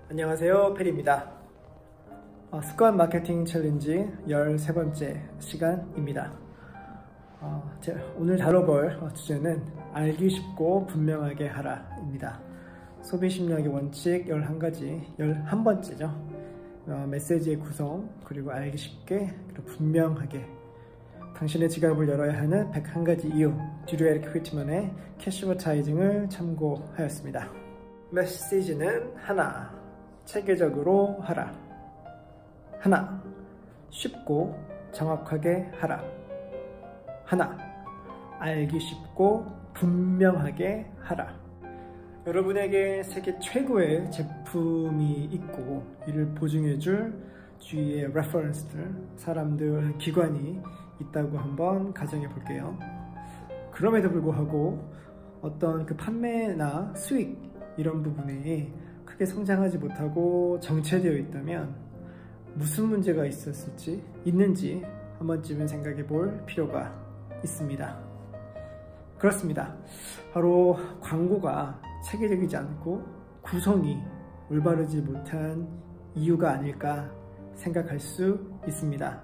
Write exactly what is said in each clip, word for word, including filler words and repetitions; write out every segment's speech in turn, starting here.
안녕하세요, 페리입니다. 어, 습관 마케팅 챌린지 열세 번째 시간입니다. 어, 제, 오늘 다뤄볼 주제는 알기 쉽고 분명하게 하라입니다. 소비 심리학의 원칙 열한 가지, 열한 번째죠. 어, 메시지의 구성, 그리고 알기 쉽게, 그리고 분명하게. 당신의 지갑을 열어야 하는 백일 가지 이유, 듀리 에릭 휘트먼의 캐시버타이징을 참고하였습니다. 메시지는 하나, 체계적으로 하라. 하나, 쉽고 정확하게 하라. 하나, 알기 쉽고 분명하게 하라. 여러분에게 세계 최고의 제품이 있고 이를 보증해줄 주위의 레퍼런스들, 사람들, 기관이 있다고 한번 가정해 볼게요. 그럼에도 불구하고 어떤 그 판매나 수익 이런 부분에 크게 성장하지 못하고 정체되어 있다면 무슨 문제가 있었을지, 있는지 한 번쯤은 생각해 볼 필요가 있습니다. 그렇습니다. 바로 광고가 체계적이지 않고 구성이 올바르지 못한 이유가 아닐까 생각할 수 있습니다.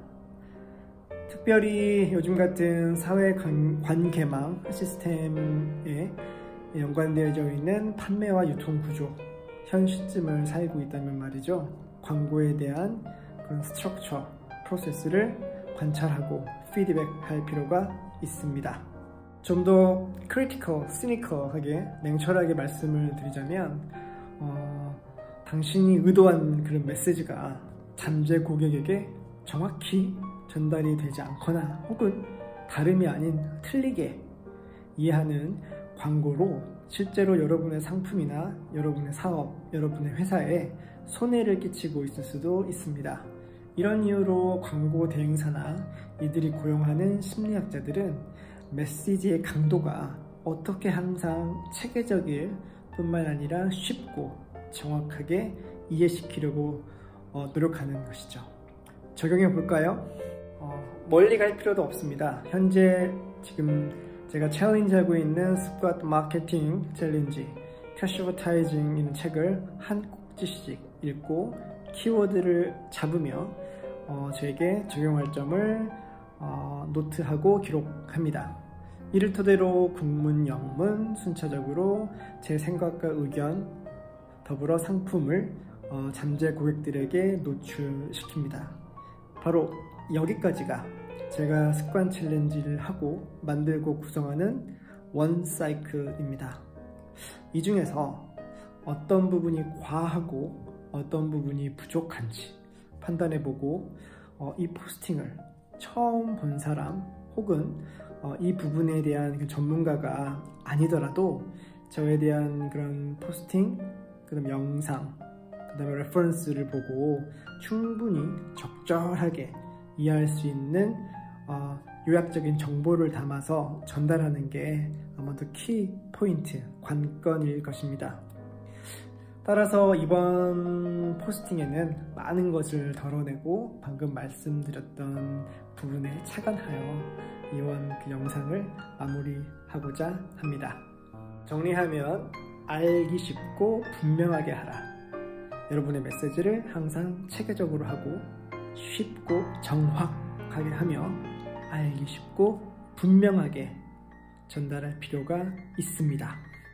특별히 요즘 같은 사회 관계망 시스템에 연관되어져 있는 판매와 유통 구조, 현 시점을 살고 있다면 말이죠. 광고에 대한 그런 스트럭처, 프로세스를 관찰하고 피드백할 필요가 있습니다. 좀 더 크리티컬, 시니컬하게, 냉철하게 말씀을 드리자면 어, 당신이 의도한 그런 메시지가 잠재 고객에게 정확히 전달이 되지 않거나 혹은 다름이 아닌 틀리게 이해하는 광고로 실제로 여러분의 상품이나 여러분의 사업, 여러분의 회사에 손해를 끼치고 있을 수도 있습니다. 이런 이유로 광고 대행사나 이들이 고용하는 심리학자들은 메시지의 강도가 어떻게 항상 체계적일 뿐만 아니라 쉽고 정확하게 이해시키려고 어, 노력하는 것이죠. 적용해 볼까요? 어, 멀리 갈 필요도 없습니다. 현재 지금 제가 챌린지하고 있는 습관 마케팅 챌린지 캐시버타이징이라는 책을 한 꼭지씩 읽고 키워드를 잡으며 어, 저에게 적용할 점을 어, 노트하고 기록합니다. 이를 토대로 국문, 영문 순차적으로 제 생각과 의견 더불어 상품을 어, 잠재 고객들에게 노출시킵니다. 바로 여기까지가 제가 습관 챌린지를 하고 만들고 구성하는 원 사이클입니다. 이 중에서 어떤 부분이 과하고 어떤 부분이 부족한지 판단해보고 어, 이 포스팅을 처음 본 사람 혹은 어, 이 부분에 대한 그 전문가가 아니더라도 저에 대한 그런 포스팅, 그 다음 영상, 그 다음에 레퍼런스를 보고 충분히 적절하게 이해할 수 있는 어, 요약적인 정보를 담아서 전달하는 게 아마 더 키 포인트, 관건일 것입니다. 따라서 이번 포스팅에는 많은 것을 덜어내고 방금 말씀드렸던 부분에 착안하여 이번 그 영상을 마무리하고자 합니다. 정리하면 알기 쉽고 분명하게 하라. 여러분의 메시지를 항상 체계적으로 하고 쉽고 정확하게 하며 알기 쉽고 분명하게 전달할 필요가 있습니다.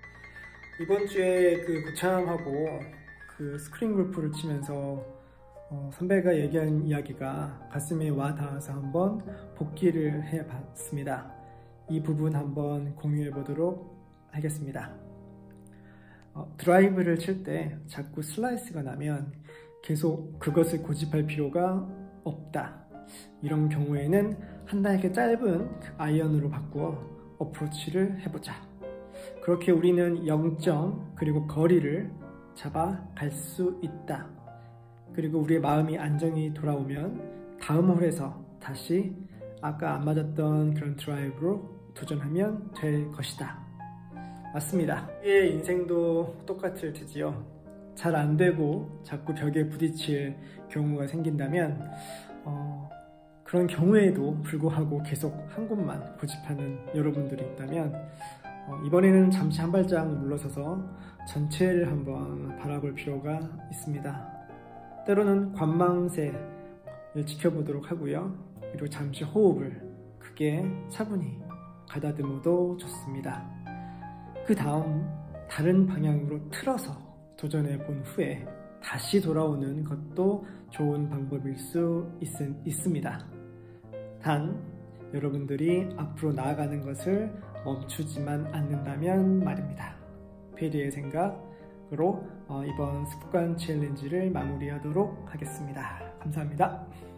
이번 주에 그 고참하고 그 스크린 골프를 치면서 어, 선배가 얘기한 이야기가 가슴에 와 닿아서 한번 복기를 해봤습니다. 이 부분 한번 공유해 보도록 하겠습니다. 어, 드라이브를 칠 때 자꾸 슬라이스가 나면 계속 그것을 고집할 필요가 없다. 이런 경우에는 한 달게 짧은 아이언으로 바꾸어 어프로치를 해보자. 그렇게 우리는 영 점 그리고 거리를 잡아갈 수 있다. 그리고 우리의 마음이 안정이 돌아오면 다음 홀에서 다시 아까 안 맞았던 그런 드라이브로 도전하면 될 것이다. 맞습니다. 우리의 인생도 똑같을 테지요. 잘 안 되고 자꾸 벽에 부딪힐 경우가 생긴다면 어, 그런 경우에도 불구하고 계속 한 곳만 고집하는 여러분들이 있다면 어, 이번에는 잠시 한 발짝 물러서서 전체를 한번 바라볼 필요가 있습니다. 때로는 관망세를 지켜보도록 하고요. 그리고 잠시 호흡을 크게 차분히 가다듬어도 좋습니다. 그 다음 다른 방향으로 틀어서 도전해 본 후에 다시 돌아오는 것도 좋은 방법일 수 있, 있습니다. 단 여러분들이 앞으로 나아가는 것을 멈추지만 않는다면 말입니다. 페리의 생각으로 이번 습관 챌린지를 마무리하도록 하겠습니다. 감사합니다.